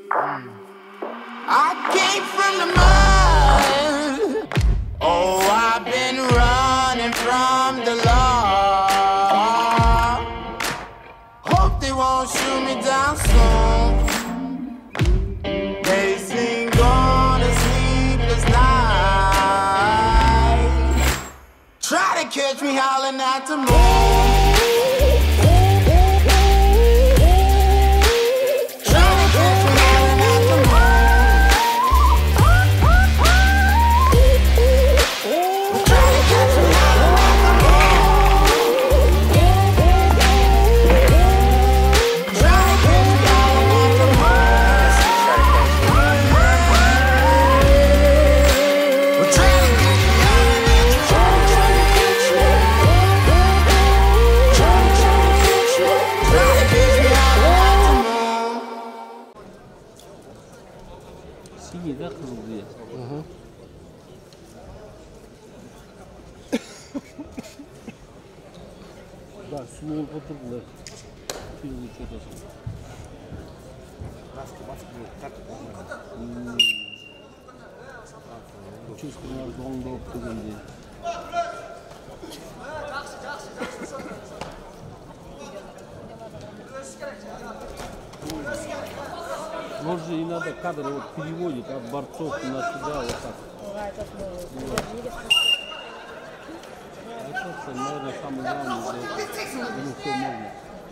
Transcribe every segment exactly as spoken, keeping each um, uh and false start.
I came from the mud. Oh, I've been running from the law. Hope they won't shoot me down soon. They sing on a sleepless night. Try to catch me howling at the moon. Синий, да, круглый? Ага. Да, синий потурлы. Синий что-то. Маска, маска, так. Чувствую, что он был пуганный. Может, и надо кадр вот переводить от борцов на сюда вот так. Это, наверное, самое главное, что ну, все можно.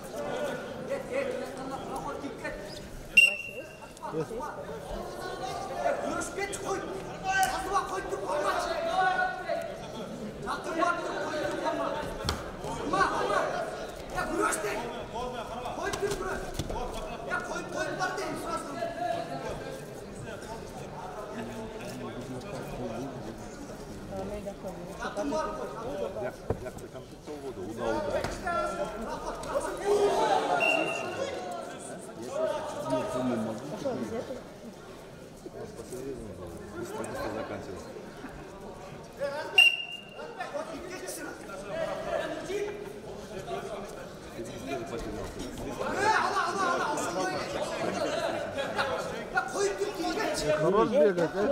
Хорош бегать, а?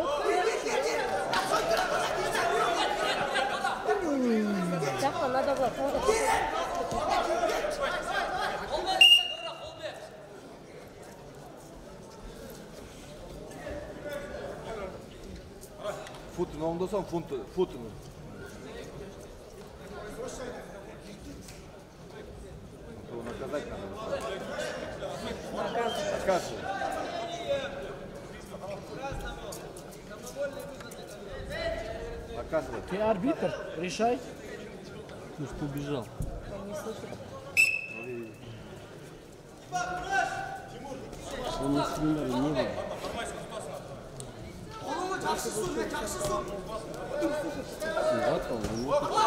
Жаққа, надо было. Футын оңдасаң, футын. Наказать надо. Наказывай. Ты арбитр, решай. Ну что убежал. Он на семинаре не был. Вот он, вот он.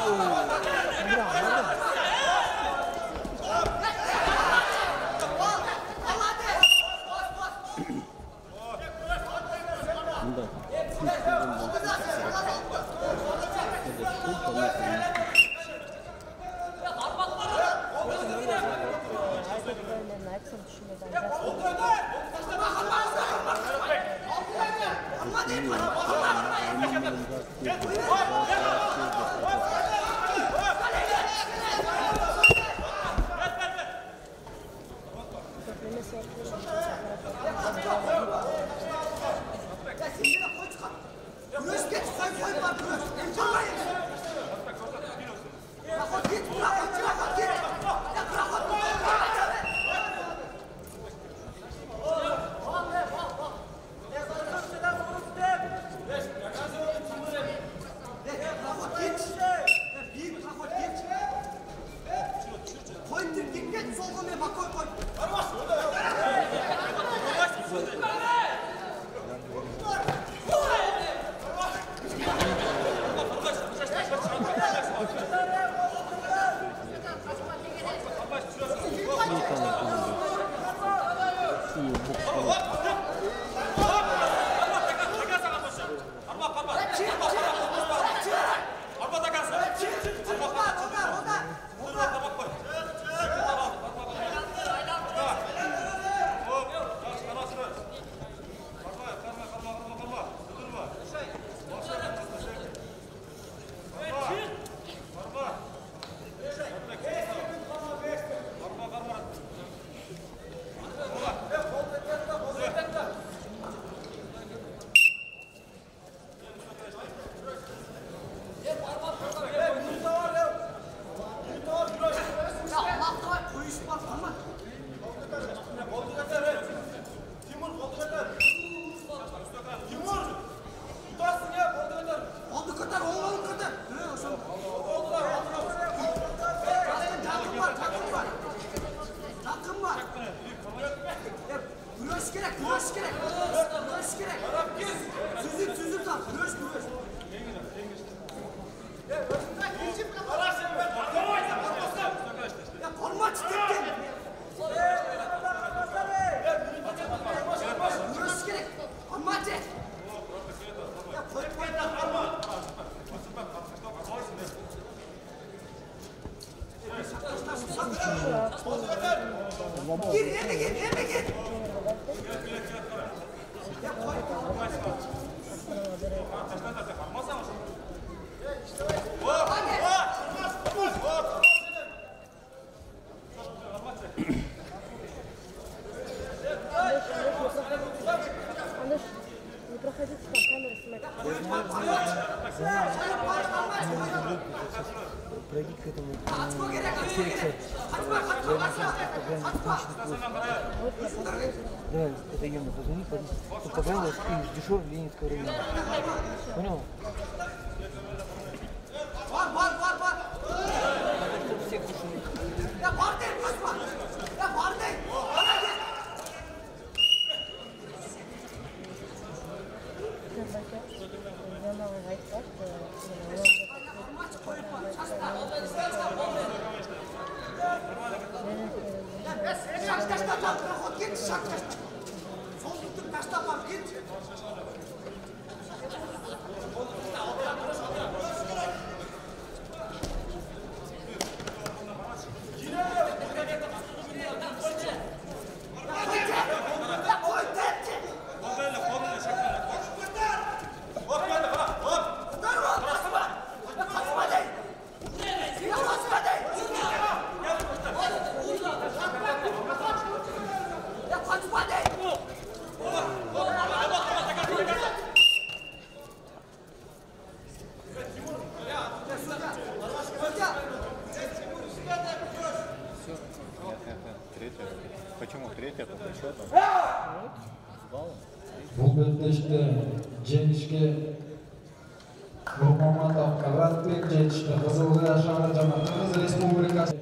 Güreş gerek, güreş gerek. Güreş gerek. Süzüp süzüp tak, güreş güreş. Ya koruma çıktı. Güreş gerek. Amacı. Ya koy koy. Gir, eve gir, eve gir. Ya koy. Андыш, не проходите, там камера снимает. Пройди к этому. Давай, это Ема, позвони, только понравилось, ты дешевле Ленинского района. Понял? Var, var, var, var. Ya var değil, kaçma. Ya var değil. Bana gel. Şak taşla bak, bırak git, şak taşla. Sol tuttuk taşla bak, git. Почему третья по счету? Bu bellashtda jengishga Nurmuhammadov Qavratbek jengishda Qizilg'ar shahri jamoasi Qirg'iz Respublikasi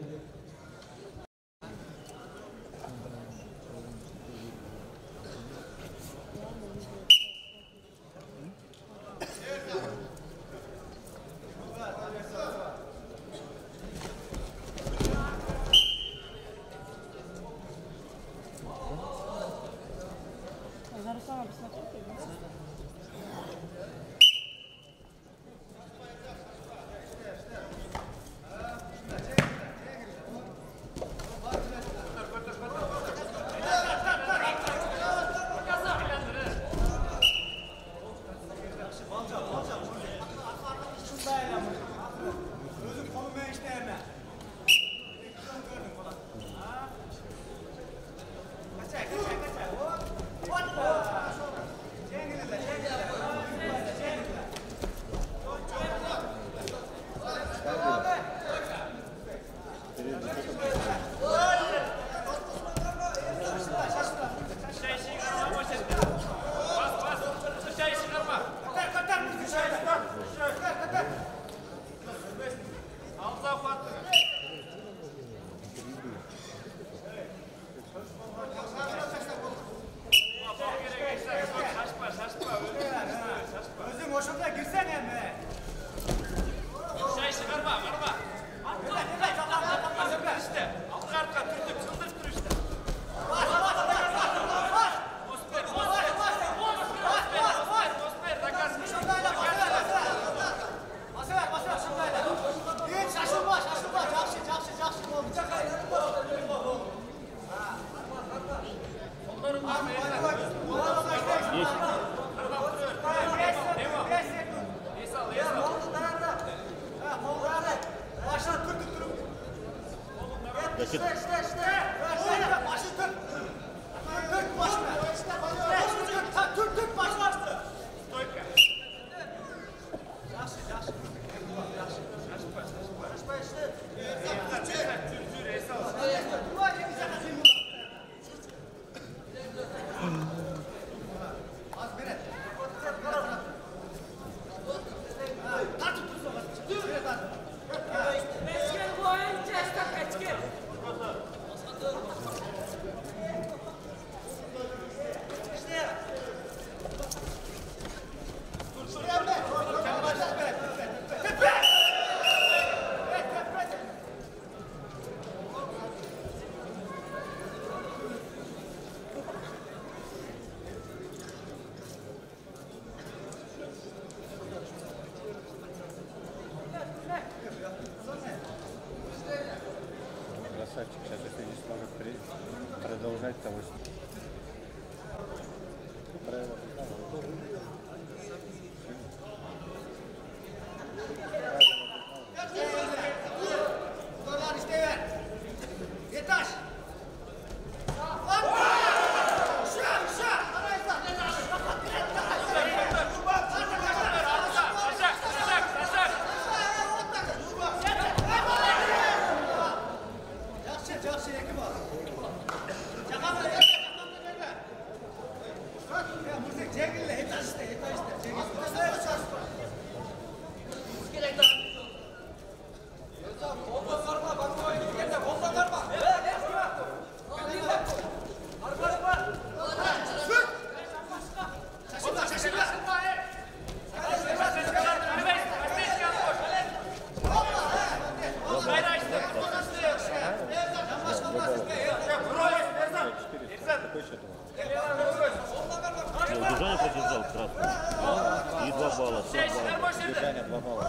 Удержание продержал красный. И два балла. Удержание два балла.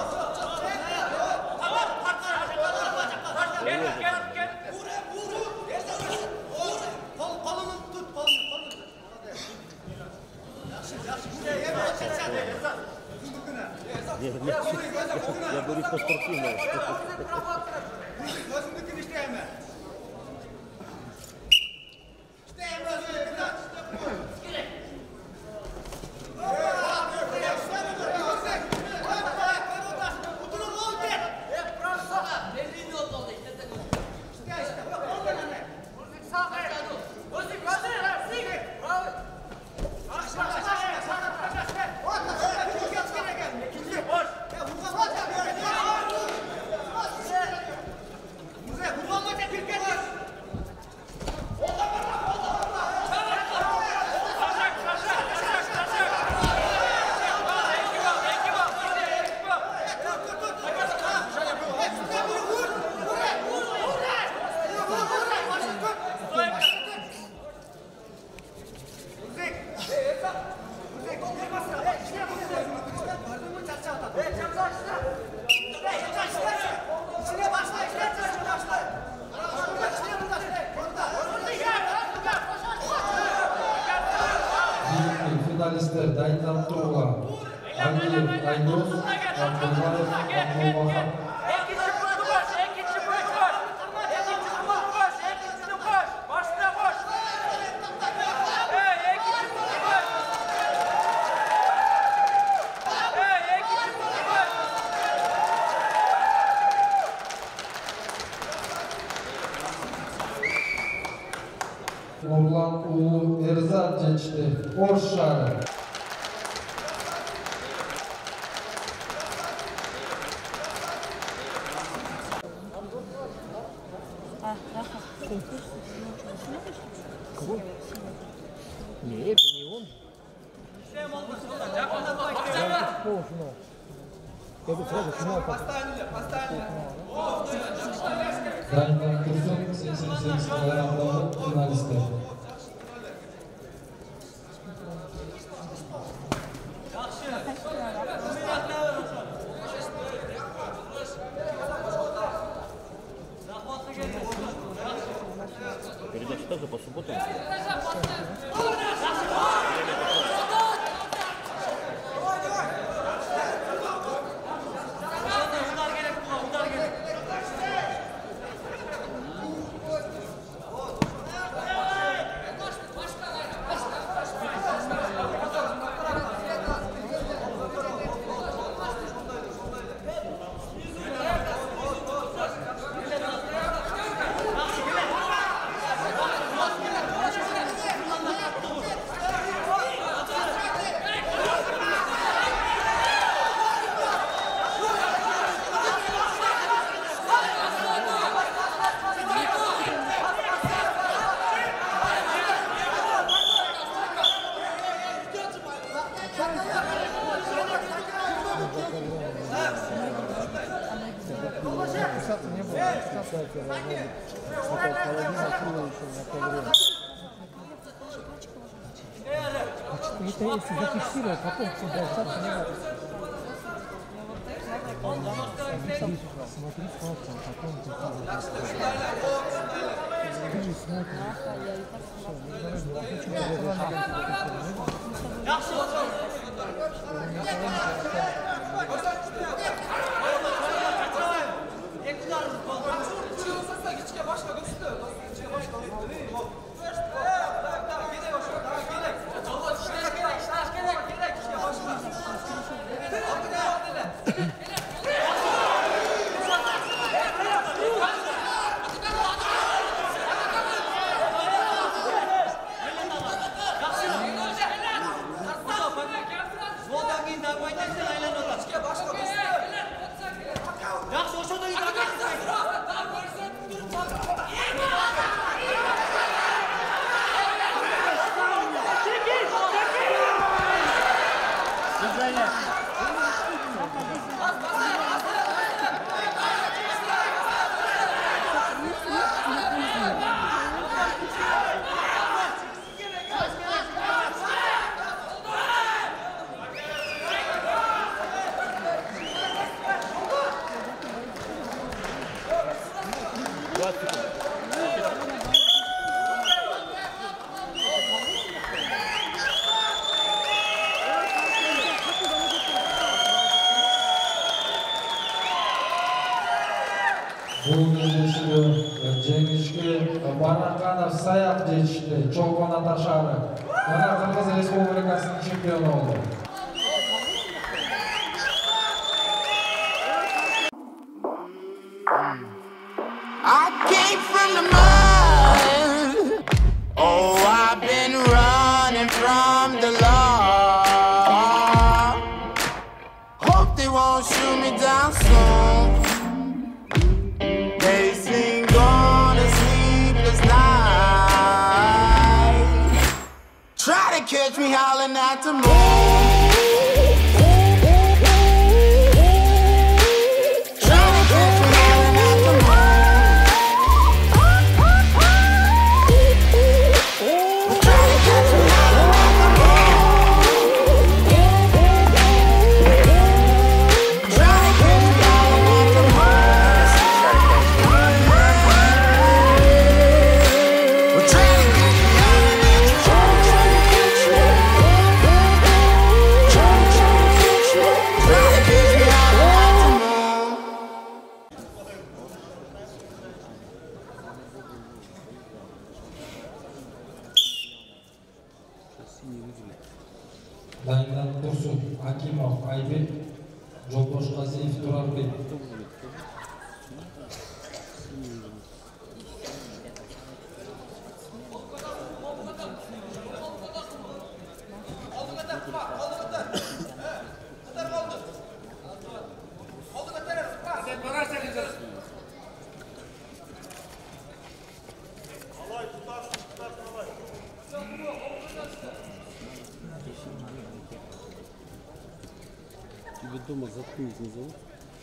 Я говорю по-спортивному. Finalistler Daytan Tuğla, Aliyev Aydoz, Abdullayev Abdullaha. Oğlan Uğur Erzat geçti. Orşarı. Не, это не он. Я полуфинал. Я бы сразу финал поставил. Daytan Tursun seksen sekiz kilogramda finalistler. Передача также по субботам. Это если зафиксировать, потом соглашаться не надо. Смотри, просто, потом ты смотри, смотри. Бұл кездесуге жеңішке Барақанов Саяқ жетішті. Чолпон Аташары. Мына Қырғыз Республикасының чемпионы oldu. I came from the mud. Oh, I've been running from the law. Hope they won't shoot me down soon. They sing on a sleepless night. Try to catch me howling at the moon. Dayıdan Dursun, Akimov, Aybek, Жолдош Казиев, Турарбек. Тебе дома заткнуть не зовут?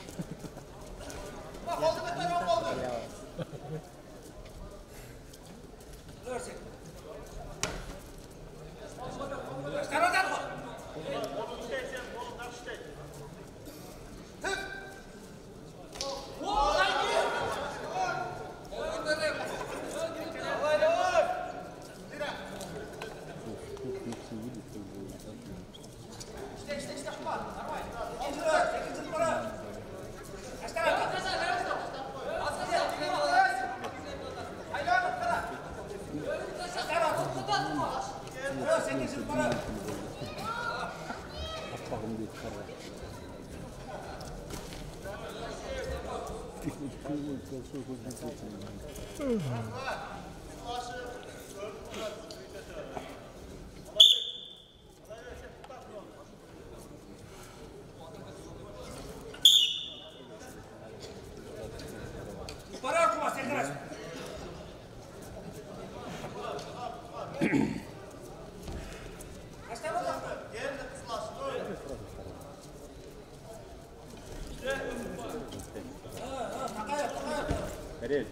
Речь.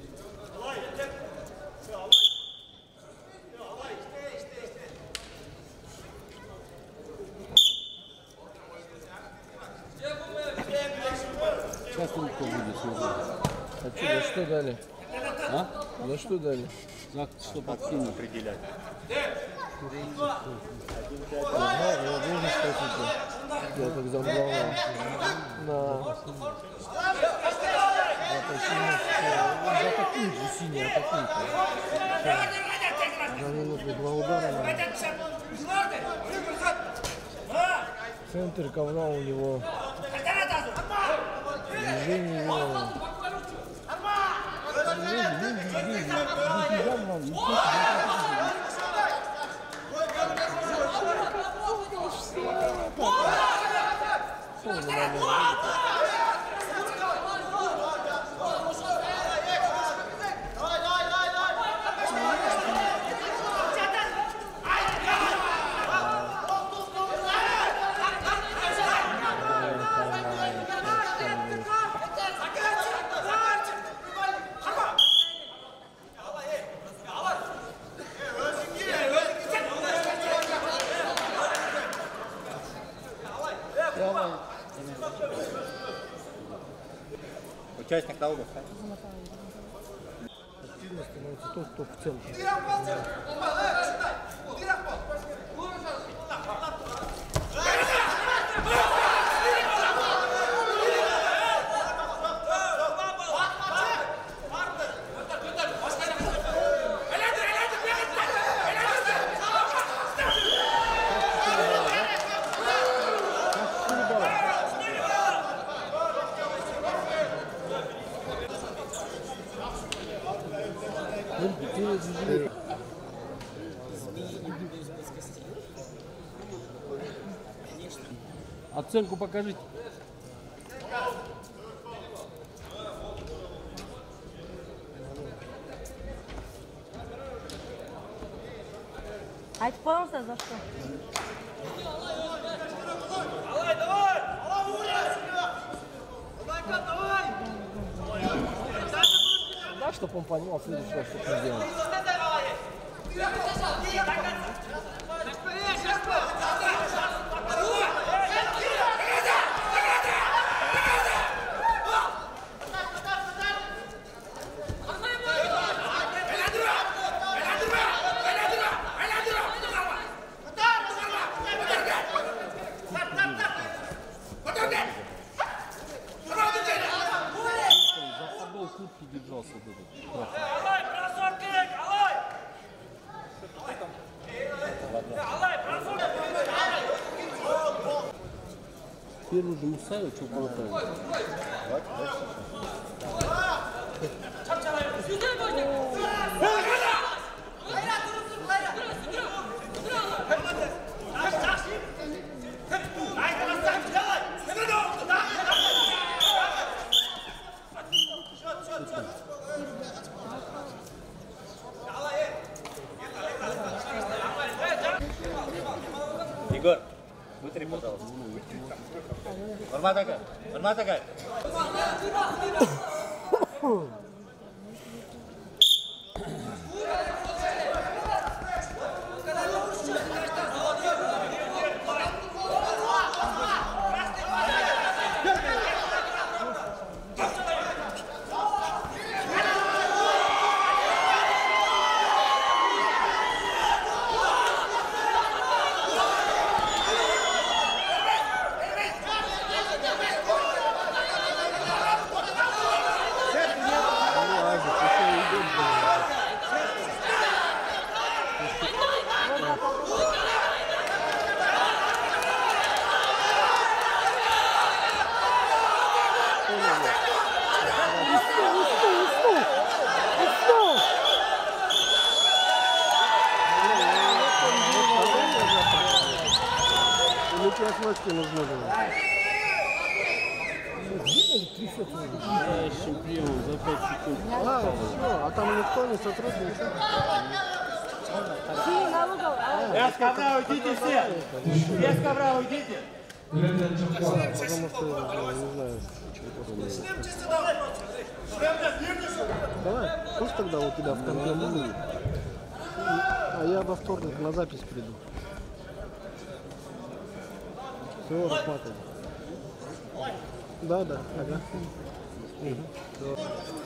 Сейчас он кто будет смотреть. А что, за что дали? А? За что дали? За что подкинуть? Определять. Ага, я должен спросить. Я так забрал. На... Атакует же синий, атакует. За минуту два удара. Центр ковра у него. Движение его. Участник того, да? Активно становится тот, кто в центре. Оценку покажите. Айтып қойыңыздар, за что? Давай, давай! Давай! Да, чтобы он понимал, следующий раз, что он делает. За подол куртки держался вот этот. Давай, бросок, давай! Давай, бросок! Первый же Мусаев, что понравилось. Егор, вытри, пожалуйста. Нормально такая? Нормально такая? Или тебе отмычки нужны были? Я чемпион за пять секунд. А, все, а там никто не сотрудничает. Я с ковра уйдите все! Все с ковра уйдите! Потому что, не знаю, давай, пусть тогда у тебя в конце будет. А я во вторник на запись приду. Все, рассматривай. Да, да, ага. Угу.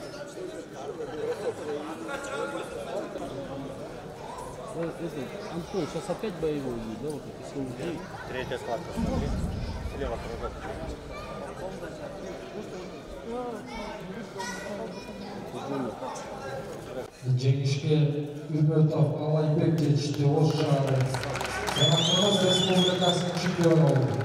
Вот это, Антон, сейчас опять боевой есть, да, вот это семьдесят девять. Третья складка, смотри. Слева кружок. Жеңішке Үмітов Алайбек жетішті осы жағы. Қырғыз Республикасының чемпионы болды.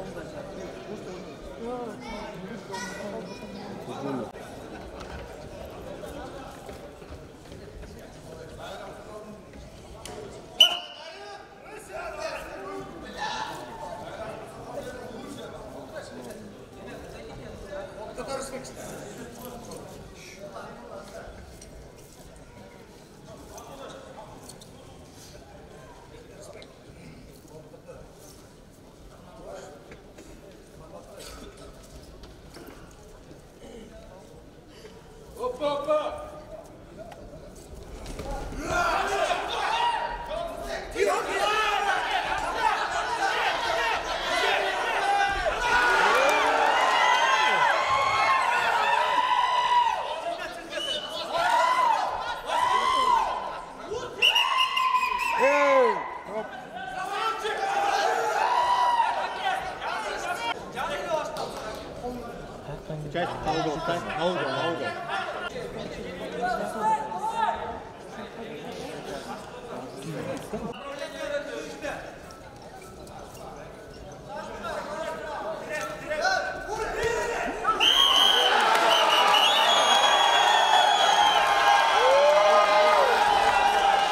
Часть на угол, встань, на угол, на угол.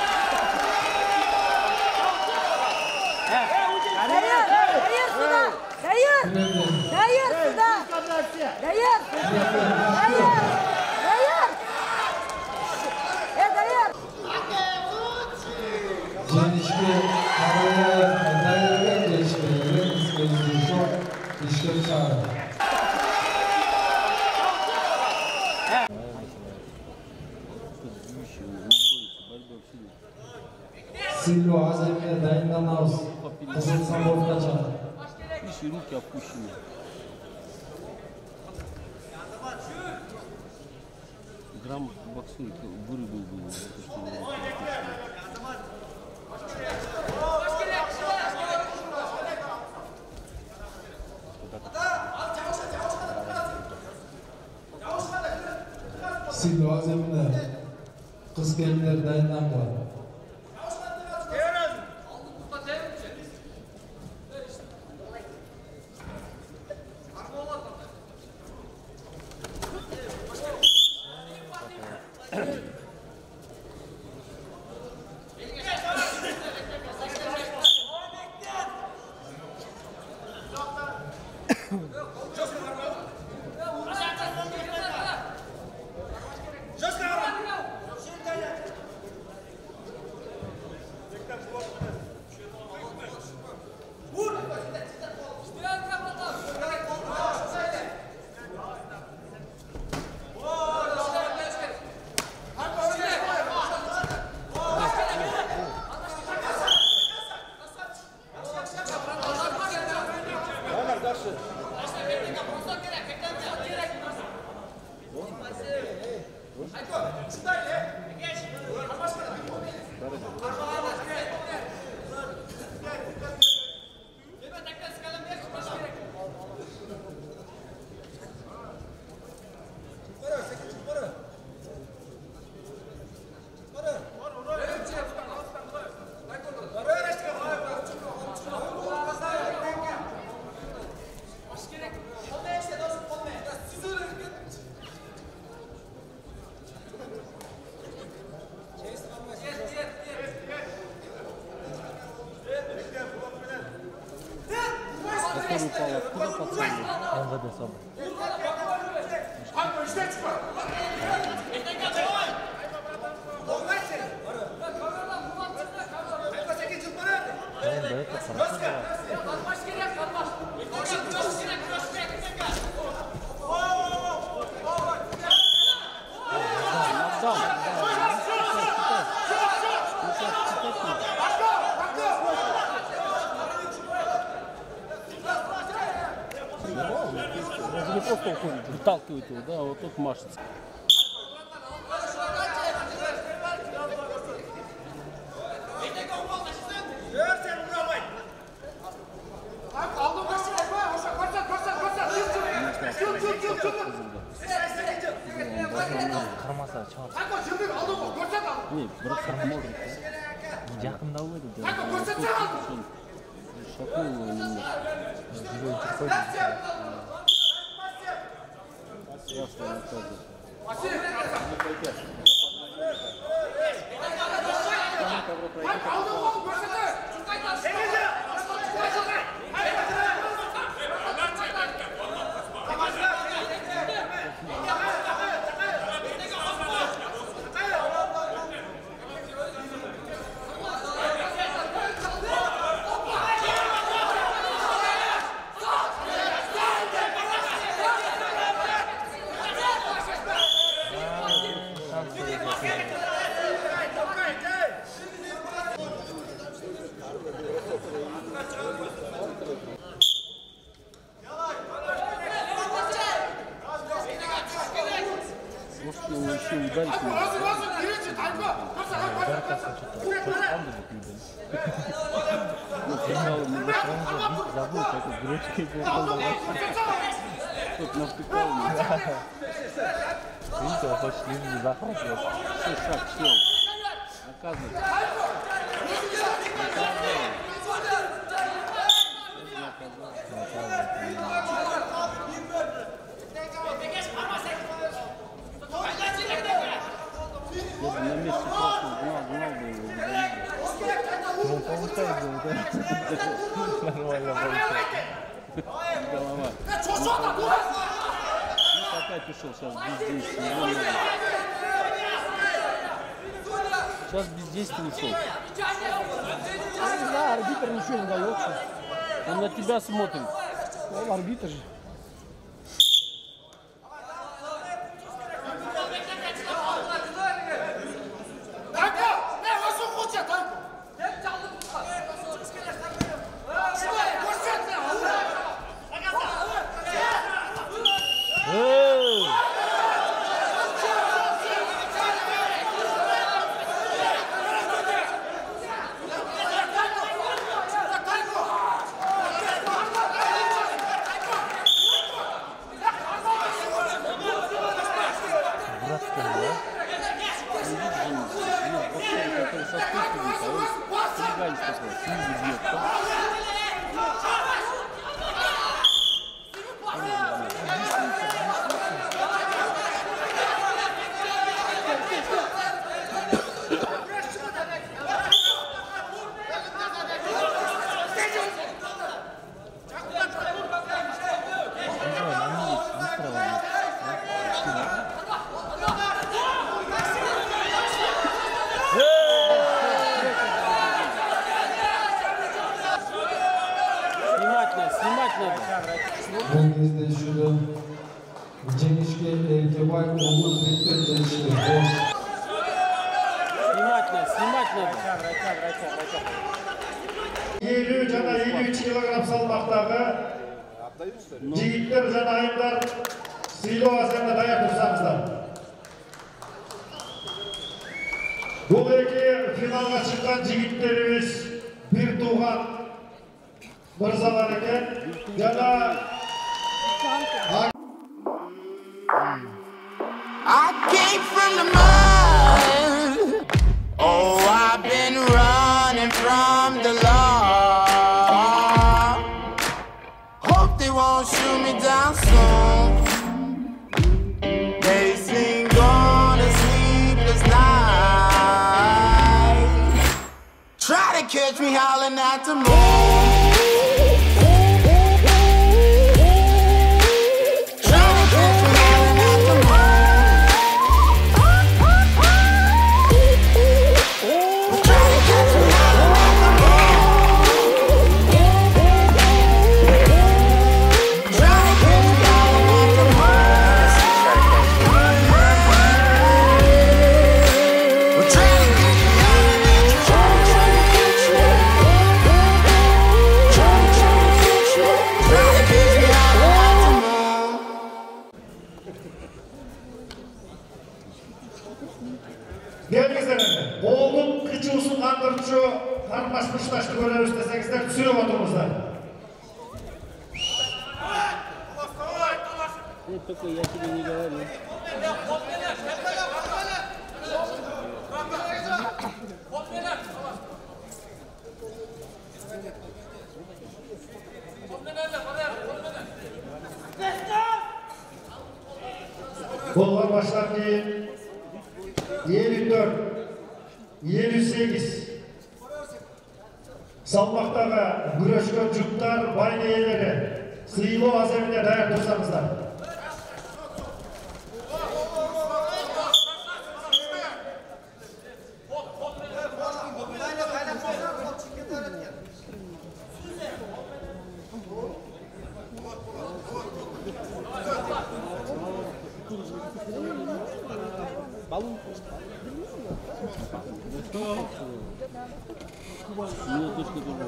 Карьер, карьер сюда! Даяр! Даяр сюда! Даяр! Даяр! Даяр! Э, Даяр! Жеңішке Абылаев дайырген жешке Ленинский душок işlem çağırdı. Silva azimine dayınlanamız. Kızıl Samboğlu'na çağırdı. Видишь, и руки опущены. Грамм боксует, вырубил бы его, за то, что у него руки opущены. Silva azimine kız gelinler dayınlanmadı. упал. Откуда пацаны? МВД собрал. Да, это хорошо Даже не просто уходит, выталкивает его, да, а вот тут машется. Қармаса чауап. Не, бірақ қармалды. Жақында ойлайды. Шапнул его немножко. Жүрегін түріп Страшно наказывает. Может, его еще ударить надо. забыл, как с гречкой был. Тут навтыкал меня. Видите, он хочет лишь не захватывать. Все, шаг сел. Наказывает. Я бы на месте просто гнал, гнал бы его. Ну, получается, да. Нормально получается. Голова. Опять ушел, сейчас бездействие. Сейчас бездействие ушел. Да, арбитр ничего не дает. Он на тебя смотрит. Он арбитр же. Bu кезде şurada Cenişke Erkebay oğlu Bekler geçti. Снимать надо, снимать надо. elүү жана элүү үч килограмм салмактагы жигиттер жана айымдар сыйлоо азырында даяр турсаңыздар. Бул эки финалга чыккан жигиттерибиз бир тууган мырзалар экен. Жана I came from the mud. Oh, I've been running from the law. Hope they won't shoot me down soon. They sing on a sleepless night. Try to catch me howling at the moon. Gelіңіздер, болдың қычуысын қандырчу қармаш мұшташты көреріс десеңіздер түсіріп отырыңыздар. Только я тебе не говорю. Болған baştan кейін elүү төрт, elүү сегиз салмақтағы күрескен жұптар бай иелері сыйлау аземіне даяр тұрсаңыздар. Мне точно тоже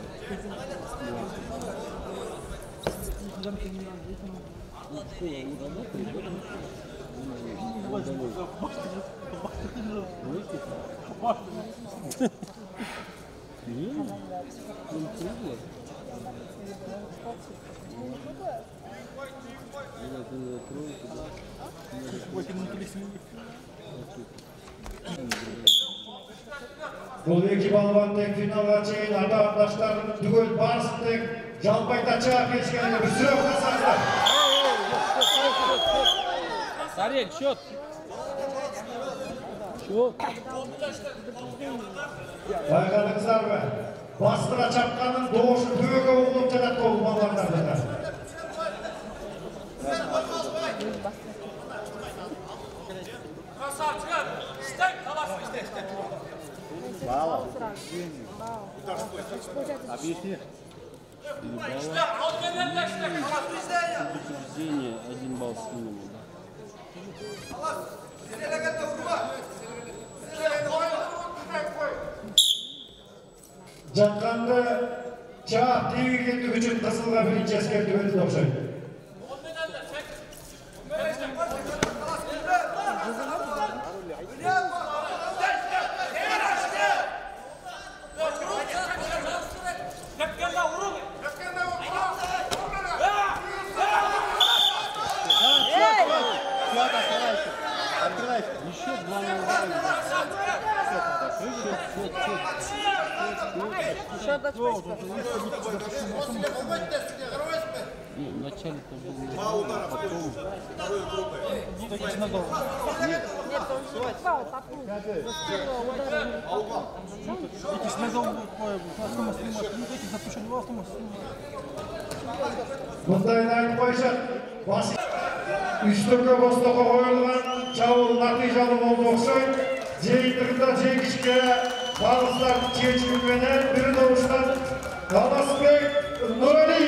Бұл екі балуан тек финалға чейін ата-атташтар түгел барсын тек жалпайта шыға келішкенге бір сүрек қылсаңыздар. Сарек, счет. Счет. Байқадыңыздар ма? бастыра чапқанын доғышын төбеге ұғылып жатады ол балаларда. Красавчик! Стек, талас, стек, стек. Бала. Объясни. Предупреждение, один балл снимем. Жатқанды чап тегекендік үшін қызылға бірінші әскерді өтіп оқшайды. Еще два ноль. Еще до шпочка. Нет, вначале-то был потом. Нет, он же упал по кругу. Вот первого удара не попал. Эти снизу автомат снимать, эти запущены в автомат снимать. Мұндайын айтып қойшы, басы үш түрге бостыққа қойылған жауыл натижалы болды оқшайды. Жиынтығында жеңішке балыстардың шешіміменен бір дауыстан Таласбек Нұрали